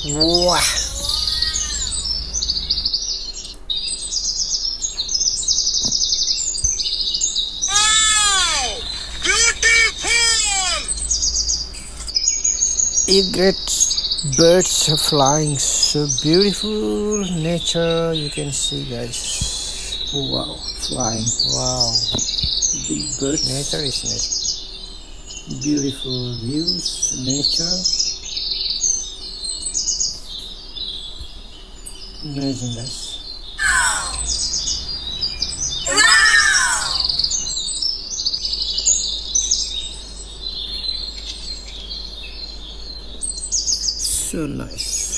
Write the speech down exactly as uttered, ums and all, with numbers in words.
Wow. Egrets, birds are flying, so beautiful nature you can see, guys. Wow, flying. Wow, big birds. Nature is nature. Beautiful views, nature. Amazing, guys. So nice.